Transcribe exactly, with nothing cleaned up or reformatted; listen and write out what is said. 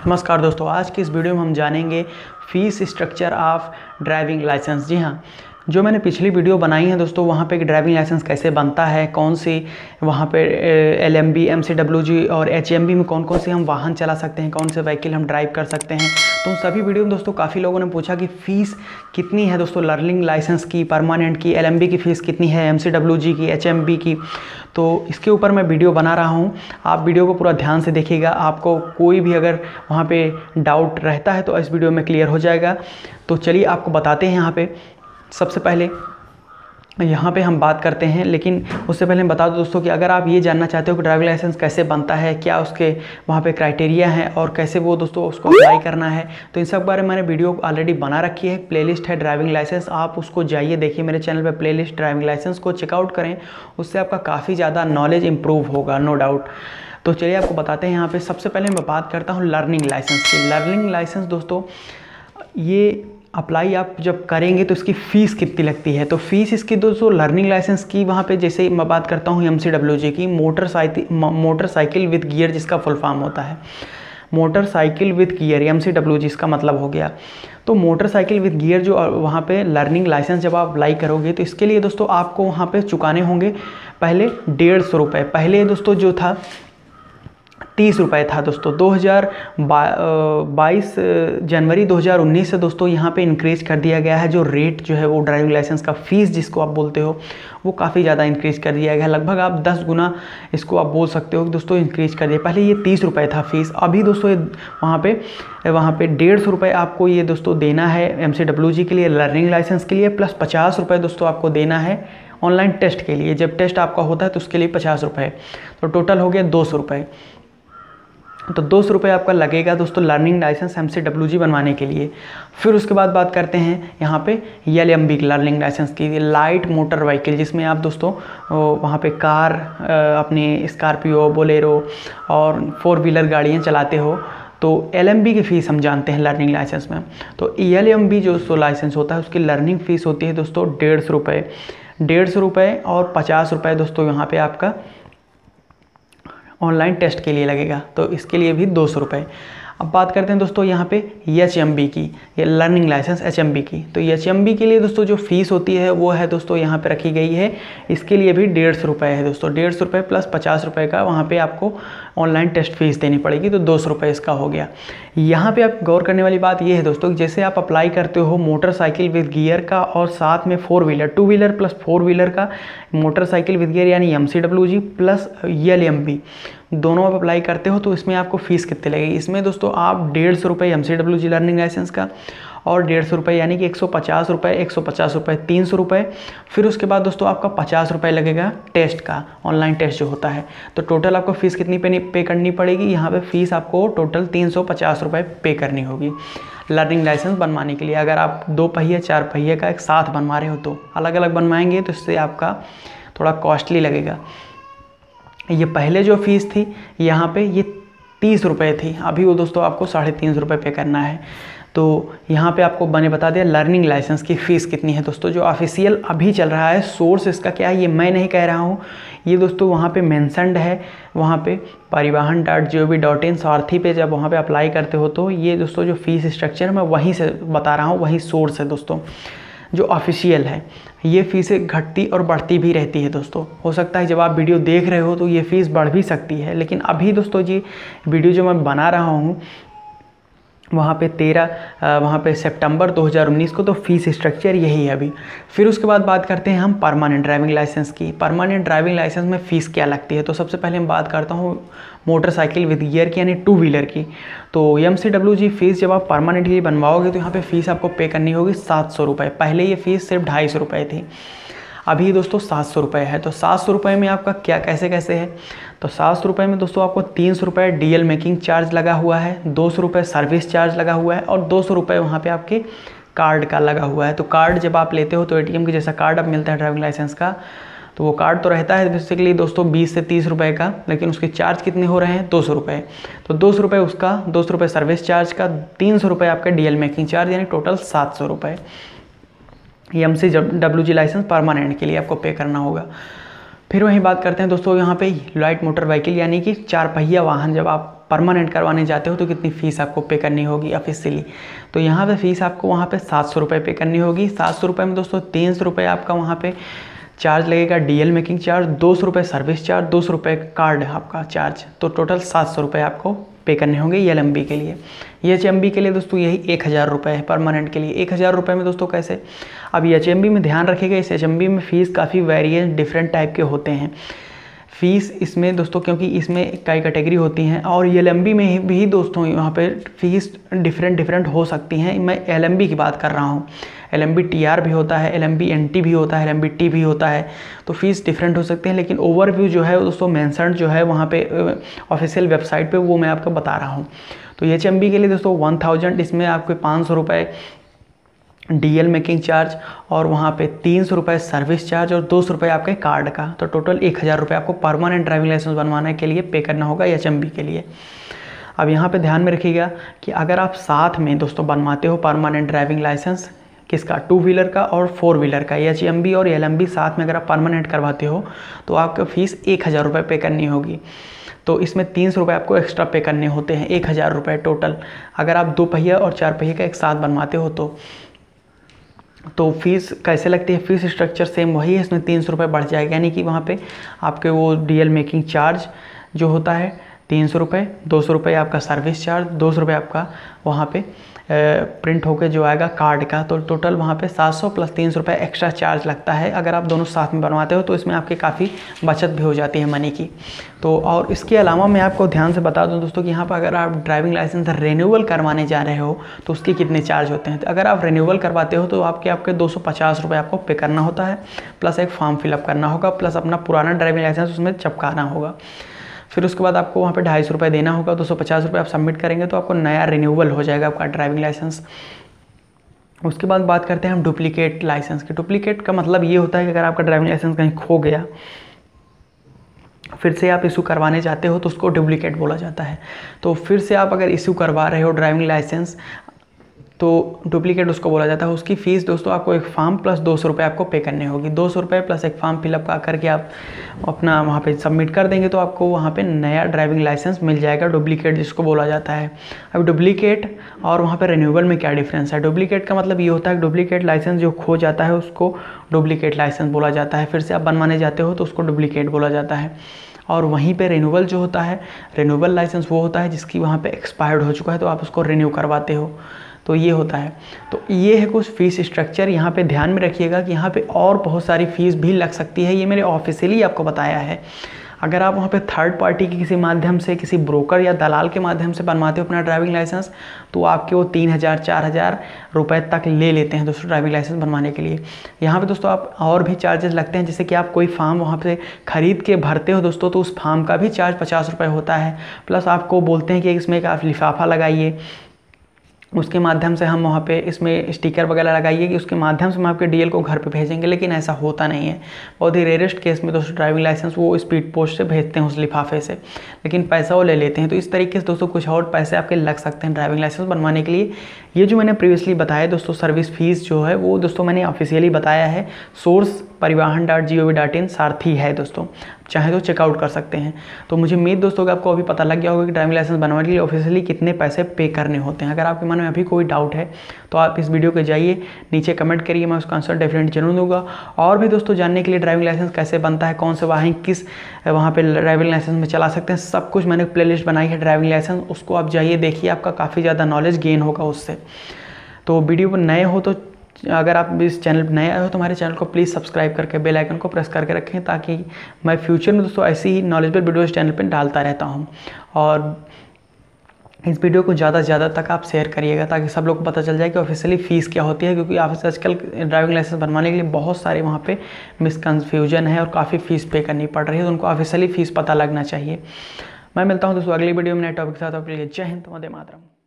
नमस्कार दोस्तों, आज की इस वीडियो में हम जानेंगे fees structure of driving licence. जी हाँ, जो मैंने पिछली वीडियो बनाई है दोस्तों, वहाँ पे ड्राइविंग लाइसेंस कैसे बनता है, कौन सी वहाँ पे L M B, M C W G और एच एम बी में कौन कौन से हम वाहन चला सकते हैं, कौन से व्हीकल हम ड्राइव कर सकते हैं। तो उन सभी वीडियो में दोस्तों काफ़ी लोगों ने पूछा कि फ़ीस कितनी है दोस्तों, लर्निंग लाइसेंस की, परमानेंट की, एल एम बी की फ़ीस कितनी है, एम सी डब्ल्यू जी की, एच एम बी की। तो इसके ऊपर मैं वीडियो बना रहा हूँ, आप वीडियो को पूरा ध्यान से देखिएगा। आपको कोई भी अगर वहाँ पे डाउट रहता है तो इस वीडियो में क्लियर हो जाएगा। तो चलिए आपको बताते हैं। यहाँ पे सबसे पहले यहाँ पे हम बात करते हैं, लेकिन उससे पहले हम बता दूं दोस्तों कि अगर आप ये जानना चाहते हो कि ड्राइविंग लाइसेंस कैसे बनता है, क्या उसके वहाँ पे क्राइटेरिया हैं और कैसे वो दोस्तों उसको अप्लाई करना है, तो इन सब बारे में मैंने वीडियो ऑलरेडी बना रखी है। प्लेलिस्ट है ड्राइविंग लाइसेंस, आप उसको जाइए देखिए मेरे चैनल पे, प्लेलिस्ट ड्राइविंग लाइसेंस को चेकआउट करें, उससे आपका काफ़ी ज़्यादा नॉलेज इंप्रूव होगा, नो डाउट। तो चलिए आपको बताते हैं। यहाँ पर सबसे पहले मैं बात करता हूँ लर्निंग लाइसेंस की। लर्निंग लाइसेंस दोस्तों, ये अप्लाई आप जब करेंगे तो इसकी फ़ीस कितनी लगती है। तो फीस इसकी दोस्तों लर्निंग लाइसेंस की, वहाँ पे जैसे मैं बात करता हूँ एम सी डब्ल्यू जी की, मोटरसाइकिल मोटरसाइकिल विद गियर, जिसका फुल फॉर्म होता है motorcycle with gear, M C W G इसका मतलब हो गया। तो मोटरसाइकिल विद गियर जो वहाँ पे लर्निंग लाइसेंस जब आप अप्लाई करोगे तो इसके लिए दोस्तों आपको वहाँ पे चुकाने होंगे पहले डेढ़ सौ रुपये। पहले दोस्तों जो था तीस रुपये था दोस्तों। दो हज़ार बाईस जनवरी दो हज़ार उन्नीस से दोस्तों यहाँ पे इंक्रीज़ कर दिया गया है। जो रेट जो है वो ड्राइविंग लाइसेंस का फ़ीस जिसको आप बोलते हो, वो काफ़ी ज़्यादा इंक्रीज़ कर दिया गया है। लगभग आप दस गुना इसको आप बोल सकते हो कि दोस्तों इंक्रीज़ कर दिया। पहले ये तीस रुपये था फ़ीस, अभी दोस्तों वहाँ पे वहाँ पे डेढ़ सौ रुपये आपको ये दोस्तों देना है एम सी डब्ल्यू जी के लिए, लर्निंग लाइसेंस के लिए, प्लस पचास रुपये दोस्तों आपको देना है ऑनलाइन टेस्ट के लिए। जब टेस्ट आपका होता है तो उसके लिए पचास रुपये, तो टोटल हो गया दो सौ रुपये। तो दो सौ रुपये आपका लगेगा दोस्तों learning licence M C W G बनवाने के लिए। फिर उसके बाद बात करते हैं यहाँ पे L M B learning licence की, लाइट मोटर व्हीकल, जिसमें आप दोस्तों वहाँ पे कार, अपनी स्कॉर्पियो, बोलेरो और फोर व्हीलर गाड़ियाँ चलाते हो। तो एल एम बी की फ़ीस हम जानते हैं लर्निंग लाइसेंस में। तो एल एम बी जो सो लाइसेंस होता है उसकी लर्निंग फ़ीस होती है दोस्तों डेढ़ सौ रुपये डेढ़ सौ रुपये और पचास रुपये दोस्तों यहाँ पे आपका ऑनलाइन टेस्ट के लिए लगेगा। तो इसके लिए भी दो सौ रुपये। अब बात करते हैं दोस्तों यहाँ पे एच एम बी की, ये learning licence H M B की। तो एच एम बी के लिए दोस्तों जो फ़ीस होती है वो है दोस्तों यहाँ पे रखी गई है, इसके लिए भी डेढ़ सौ रुपये है दोस्तों। डेढ़ सौ रुपये प्लस पचास रुपये का वहाँ पे आपको ऑनलाइन टेस्ट फीस देनी पड़ेगी, तो दो सौ रुपये इसका हो गया। यहाँ पे आप गौर करने वाली बात ये है दोस्तों, जैसे आप अप्लाई करते हो मोटरसाइकिल विद गियर का और साथ में four wheeler, two wheeler plus four wheeler का मोटरसाइकिल विद गियर यानी M C W G plus L M B, दोनों आप अप्लाई करते हो तो इसमें आपको फ़ीस कितनी लगेगी। इसमें दोस्तों आप डेढ़ सौ रुपये M C W G learning licence का और डेढ़ सौ रुपये यानी कि एक सौ पचास रुपये, एक सौ पचास रुपये, तीन सौ रुपये। फिर उसके बाद दोस्तों आपका पचास रुपये लगेगा टेस्ट का, ऑनलाइन टेस्ट जो होता है। तो टोटल आपको फ़ीस कितनी पे पे करनी पड़ेगी, यहाँ पे फ़ीस आपको टोटल तीन सौ पचास रुपये पे करनी होगी लर्निंग लाइसेंस बनवाने के लिए। अगर आप दो पहिया चार पहिए का एक साथ बनवा रहे हो तो अलग अलग बनवाएंगे तो इससे आपका थोड़ा कॉस्टली लगेगा। ये पहले जो फ़ीस थी यहाँ पे ये तीस रुपये थी, अभी वो दोस्तों आपको साढ़े तीन सौ रुपये पे करना है। तो यहाँ पे आपको मैंने बता दिया लर्निंग लाइसेंस की फ़ीस कितनी है दोस्तों, जो ऑफिशियल अभी चल रहा है। सोर्स इसका क्या है ये मैं नहीं कह रहा हूँ, ये दोस्तों वहाँ पे मेंशन्ड है, वहाँ पे Parivahan dot G O V dot in Sarathi पे जब वहाँ पे अप्लाई करते हो तो ये दोस्तों जो फ़ीस स्ट्रक्चर मैं वहीं से बता रहा हूँ, वही सोर्स है दोस्तों जो ऑफिशियल है। ये फ़ीसें घटती और बढ़ती भी रहती है दोस्तों, हो सकता है जब आप वीडियो देख रहे हो तो ये फ़ीस बढ़ भी सकती है, लेकिन अभी दोस्तों जी वीडियो जो मैं बना रहा हूँ वहाँ पे तेरह वहाँ पे सितंबर दो हज़ार उन्नीस को, तो फ़ीस स्ट्रक्चर यही है अभी। फिर उसके बाद बात करते हैं हम परमानेंट ड्राइविंग लाइसेंस की। परमानेंट ड्राइविंग लाइसेंस में फ़ीस क्या लगती है, तो सबसे पहले मैं बात करता हूँ मोटरसाइकिल विद गियर की यानी टू व्हीलर की। तो M C W G fees जब आप परमानेंटली बनवाओगे तो यहाँ पे फ़ीस आपको पे करनी होगी सात सौ रुपये। पहले ये फ़ीस सिर्फ ढाई सौ रुपये थी, अभी दोस्तों सात सौ रुपये है। तो सात सौ रुपये में आपका क्या कैसे कैसे है, तो सात सौ रुपये में दोस्तों आपको तीन सौ रुपये डी एल मेकिंग चार्ज लगा हुआ है, दो सौ रुपये सर्विस चार्ज लगा हुआ है और दो सौ रुपये वहाँ पे आपके कार्ड का लगा हुआ है। तो कार्ड जब आप लेते हो तो ए टी एम के जैसा कार्ड अब मिलता है ड्राइविंग लाइसेंस का, तो वो कार्ड तो रहता है बेसिकली दोस्तों बीस से तीस रुपये का, लेकिन उसके चार्ज कितने हो रहे हैं दो सौ रुपये। तो दो सौ रुपये उसका, दो सौ रुपये सर्विस चार्ज का, तीन सौ रुपये आपका डी एल मेकिंग चार्ज, यानी टोटल सात सौ रुपये M C W G license permanent के लिए आपको पे करना होगा। फिर वहीं बात करते हैं दोस्तों यहाँ पे लाइट मोटर व्हीकल यानी कि चार पहिया वाहन जब आप परमानेंट करवाने जाते हो तो कितनी फ़ीस आपको पे करनी होगी ऑफिशियली। तो यहाँ पे फ़ीस आपको वहाँ पे सात सौ रुपये पे करनी होगी। सात सौ रुपये में दोस्तों तीन सौ रुपये आपका वहाँ पे चार्ज लगेगा डीएल मेकिंग चार्ज, दो सौ रुपये सर्विस चार्ज, दो सौ रुपये कार्ड आपका चार्ज, तो टोटल सात सौ रुपये आपको पे करने होंगे एल एम बी के लिए। एच एम बी के लिए दोस्तों यही एक हज़ार रुपये है परमानेंट के लिए। एक हज़ार रुपये में दोस्तों कैसे, अब एच एम बी में ध्यान रखिएगा, इस एच एम बी में फ़ीस काफ़ी वेरिएंट डिफरेंट टाइप के होते हैं फ़ीस इसमें दोस्तों, क्योंकि इसमें कई कैटेगरी होती हैं और एल एम बी में भी दोस्तों यहाँ पे फ़ीस डिफरेंट डिफरेंट हो सकती हैं। मैं एल एम बी की बात कर रहा हूँ। L M B T R भी होता है, L M B N T भी होता है, एल एम बी टी भी होता है, तो फ़ीस डिफरेंट हो सकते हैं। लेकिन ओवरव्यू जो है दोस्तों मेंशन जो है वहाँ पे ऑफिशियल वेबसाइट पे वो मैं आपको बता रहा हूँ। तो एच एम बी के लिए दोस्तों वन थाउजेंड, इसमें आपके पाँच सौ रुपये डीएल मेकिंग चार्ज और वहाँ पे तीन सौ रुपये सर्विस चार्ज और दो सौ रुपये आपके कार्ड का, तो टोटल एक हज़ार रुपये आपको परमानेंट ड्राइविंग लाइसेंस बनवाने के लिए पे करना होगा एच एम बी के लिए। अब यहाँ पे ध्यान में रखिएगा कि अगर आप साथ में दोस्तों बनवाते हो परमानेंट ड्राइविंग लाइसेंस, किसका, टू व्हीलर का और फोर व्हीलर का, एच एम बी और एल एम बी साथ में अगर आप परमानेंट करवाते हो तो आपका फ़ीस एक हज़ार रुपये पे करनी होगी। तो इसमें तीन सौ रुपये आपको एक्स्ट्रा पे करने होते हैं, एक हज़ार रुपये टोटल। अगर आप दो पहिया और चार पहिया का एक साथ बनवाते हो तो तो फीस कैसे लगती है, फीस स्ट्रक्चर सेम वही है, इसमें तीन सौ रुपये बढ़ जाएगा, यानी कि वहाँ पे आपके वो डीएल मेकिंग चार्ज जो होता है तीन सौ रुपये, दो सौ रुपये आपका सर्विस चार्ज, दो सौ रुपये आपका वहाँ पे प्रिंट होके जो आएगा कार्ड का, तो टोटल वहाँ पे सात सौ प्लस तीन सौ रुपये एक्स्ट्रा चार्ज लगता है। अगर आप दोनों साथ में बनवाते हो तो इसमें आपकी काफ़ी बचत भी हो जाती है मनी की। तो और इसके अलावा मैं आपको ध्यान से बता दूं दोस्तों कि यहाँ पर अगर आप ड्राइविंग लाइसेंस रिन्यूअल करवाने जा रहे हो तो उसके कितने चार्ज होते हैं। तो अगर आप रिन्यूअल करवाते हो तो आपके आपके दो सौ पचास रुपये आपको पे करना होता है, प्लस एक फॉर्म फिलअप करना होगा, प्लस अपना पुराना ड्राइविंग लाइसेंस उसमें चिपकाना होगा। फिर उसके बाद आपको वहाँ पे ढाई सौ रुपये देना होगा, दो सौ पचास रुपये आप सबमिट करेंगे तो आपको नया रिन्यूअल हो जाएगा आपका ड्राइविंग लाइसेंस। उसके बाद बात करते हैं हम डुप्लीकेट लाइसेंस की। डुप्लीकेट का मतलब ये होता है कि अगर आपका ड्राइविंग लाइसेंस कहीं खो गया, फिर से आप इशू करवाने जाते हो तो उसको डुप्लीकेट बोला जाता है। तो फिर से आप अगर इशू करवा रहे हो ड्राइविंग लाइसेंस तो डुप्लीकेट उसको बोला जाता है। उसकी फ़ीस दोस्तों आपको एक फॉर्म प्लस दो सौ रुपये आपको पे करने होगी। दो सौ रुपये प्लस एक फॉर्म फिलअप का करके आप अपना वहाँ पे सबमिट कर देंगे तो आपको वहाँ पे नया ड्राइविंग लाइसेंस मिल जाएगा, डुप्लीकेट जिसको बोला जाता है। अब डुप्लीकेट और वहाँ पे रिन्यूअल में क्या डिफरेंस है। डुप्लीकेट का मतलब ये होता है कि डुप्लीकेट लाइसेंस जो खो जाता है उसको डुप्लीकेट लाइसेंस बोला जाता है। फिर से आप बनवाने जाते हो तो उसको डुप्लीकेट बोला जाता है। और वहीं पे रिन्यूअल जो होता है, रिन्यूअल लाइसेंस वो होता है जिसकी वहाँ पे एक्सपायर्ड हो चुका है तो आप उसको रिन्यू करवाते हो, तो ये होता है। तो ये है कुछ फ़ीस स्ट्रक्चर। यहाँ पे ध्यान में रखिएगा कि यहाँ पे और बहुत सारी फ़ीस भी लग सकती है, ये मैंने ऑफिशियली आपको बताया है। अगर आप वहाँ पे थर्ड पार्टी के किसी माध्यम से, किसी ब्रोकर या दलाल के माध्यम से बनवाते हो अपना ड्राइविंग लाइसेंस तो आपके वो तीन हज़ार चार हज़ार रुपये तक ले लेते हैं दोस्तों ड्राइविंग लाइसेंस बनवाने के लिए। यहाँ पे दोस्तों आप और भी चार्जेस लगते हैं, जैसे कि आप कोई फार्म वहाँ पे ख़रीद के भरते हो दोस्तों तो उस फार्म का भी चार्ज पचास रुपये होता है। प्लस आपको बोलते हैं कि इसमें एक आप लिफाफा लगाइए, उसके माध्यम से हम वहाँ पे इसमें स्टिकर वगैरह लगाइए कि उसके माध्यम से हम आपके डीएल को घर पे भेजेंगे, लेकिन ऐसा होता नहीं है। बहुत ही रेयरेस्ट केस में दोस्तों ड्राइविंग लाइसेंस वो स्पीड पोस्ट से भेजते हैं उस लिफाफे से, लेकिन पैसा वो ले लेते हैं। तो इस तरीके से दोस्तों कुछ और पैसे आपके लग सकते हैं ड्राइविंग लाइसेंस बनवाने के लिए। ये जो मैंने प्रीवियसली बताया दोस्तों सर्विस फीस जो है वो दोस्तों मैंने ऑफिशियली बताया है, source Parivahan dot G O V dot in Sarathi है दोस्तों, चाहे तो चेकआउट कर सकते हैं। तो मुझे उम्मीद दोस्तों कि आपको अभी पता लग गया होगा कि ड्राइविंग लाइसेंस बनवाने के लिए ऑफिशियली कितने पैसे पे करने होते हैं। अगर आपके मन में अभी कोई डाउट है तो आप इस वीडियो के जाइए नीचे कमेंट करिए, मैं उसका आंसर डेफिनेटली जरूर दूंगा। और भी दोस्तों जानने के लिए ड्राइविंग लाइसेंस कैसे बनता है, कौन से वाहन किस वहाँ पे ड्राइविंग लाइसेंस में चला सकते हैं, सब कुछ मैंने प्लेलिस्ट बनाई है ड्राइविंग लाइसेंस, उसको आप जाइए देखिए, आपका काफ़ी ज़्यादा नॉलेज गेन होगा उससे। तो वीडियो पर नए हो तो अगर आप इस चैनल पर नए आए हो तो हमारे चैनल को प्लीज़ सब्सक्राइब करके बेल आइकन को प्रेस करके रखें, ताकि मैं फ्यूचर में दोस्तों ऐसी ही नॉलेजेबल वीडियो इस चैनल पर डालता रहता हूं। और इस वीडियो को ज़्यादा से ज़्यादा तक आप शेयर करिएगा ताकि सब लोग को पता चल जाए कि ऑफिशियली फ़ीस क्या होती है, क्योंकि आप आजकल ड्राइविंग लाइसेंस बनवाने के लिए बहुत सारे वहाँ पे मिसकन्फ्यूजन है और काफ़ी फ़ीस पे करनी पड़ रही है, तो उनको ऑफिशियली फ़ीस पता लगना चाहिए। मैं मिलता हूँ दोस्तों अगली वीडियो में नए टॉपिक के साथ। आपके लिए जय हिंद, वंदे मातरम।